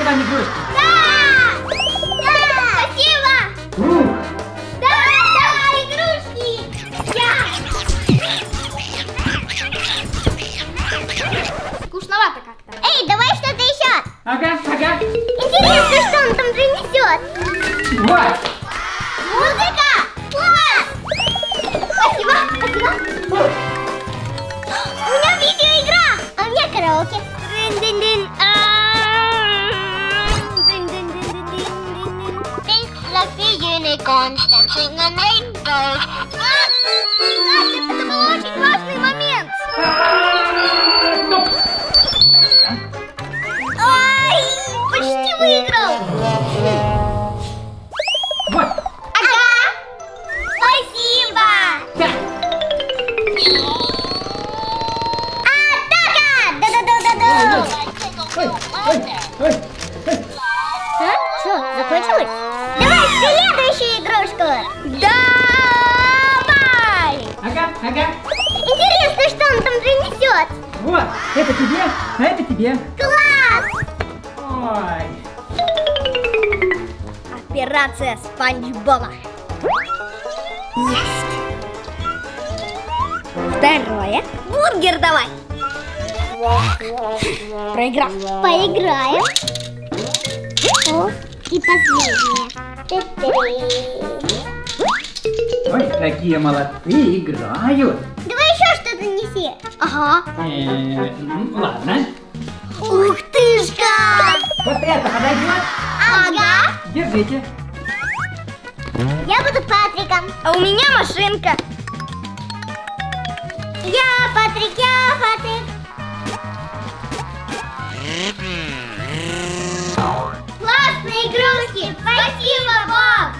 вам игрушки? Да! Да! Спасибо! Да, игрушки! Скучновато как-то. Эй, давай что-то еще! Ага. Интересно, что он там принесет? Вот! Музыка! Класс! Спасибо! У меня видеоигра! А у меня караоке. Like the unicorns dancing on rainbows. Это был очень важный момент. Ай, почти выиграл. Вот! Ага. Спасибо. Атака! Да-да-да-да-да. Ой. А? Что, закончилось? Давай следующую игрушку. Давай! Ага. Интересно, что он там принесет. Вот, это тебе, а это тебе. Класс! Ой. Операция Спанч Боба. Есть. Второе. Бургер давай. Проиграл. Поиграем. О, и последнее. Ой, какие молодцы, играют. Давай еще что-то неси. Ага. Ладно. Ух тышка! Вот это подойдет. Ага. Держите. Я буду Патриком. А у меня машинка. Я Патрик. Классные игрушки. Спасибо, Боб.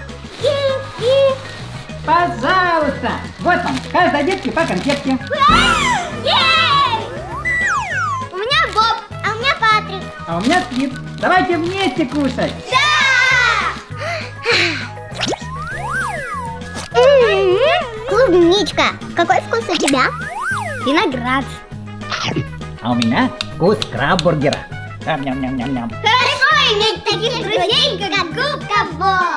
Пожалуйста. Вот вам, каждой детке по конфетке. Ей! У меня Боб, а у меня Патрик. А у меня Скип. Давайте вместе кушать. Клубничка. Какой вкус у тебя? Виноград. А у меня вкус краб-бургера. Ням-ням-ням-ням. Хорошо иметь таких друзей, как Губка Боб.